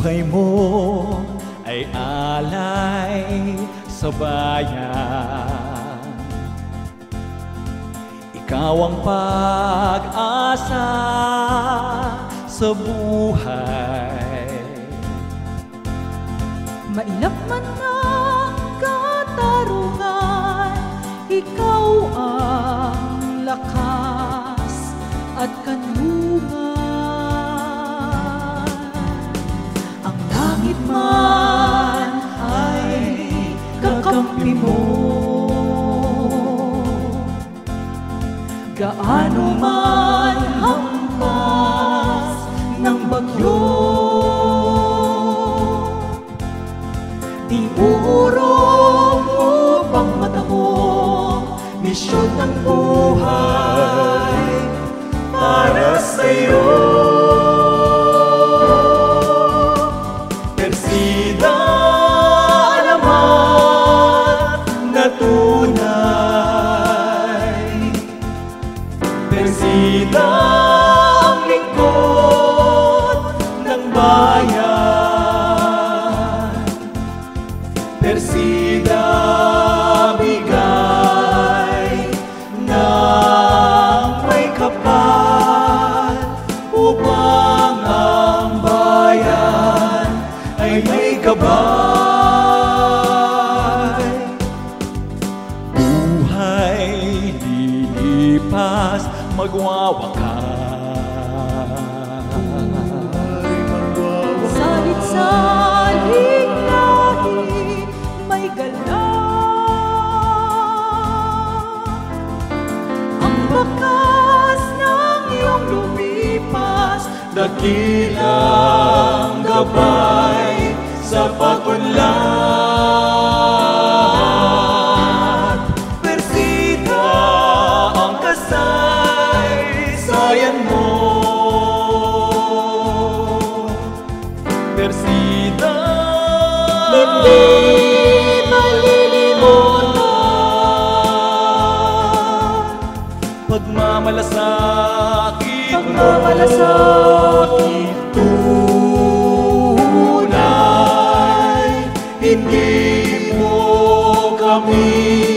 buhay mo ay alay sa bayan. Ikaw ang pag-asa sa buhay. Mailap man ang katarungan, ikaw ang lakas at kanlungan. Ang langit man ay kakampi mo, gaano man hampas ng bagyo. Di uurong upang matamo misyon ng buhay para sa'yo. Persida alamat na tunay, Persida ang lingkod ng bayan, Persida bigay ng may kapal upang ang bayan ay may gabay. Buhay lilipas, magwawakas. Salit-saling lahi may galak, ang bakas ng iyong lumipas, Dakilang gabay sa pag-unlad. Persida ang kasaysayan mo, Persida hindi malilimutan. Pagmamalasakit tunay, hindi mo kami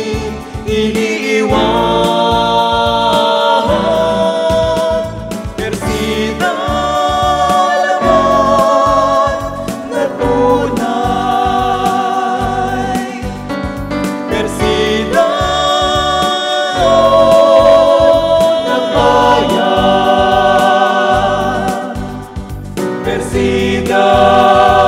iniiwan. Persida alamat na tunay, Persida ng bayan, Persida